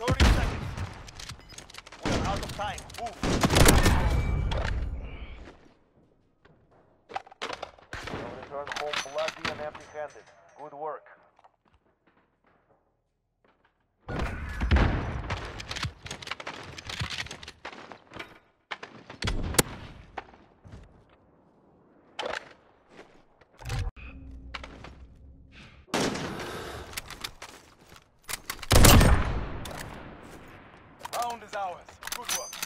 30 seconds. We're out of time. Move. You'll return home bloody and empty-handed. Good work. Round is ours. Good work.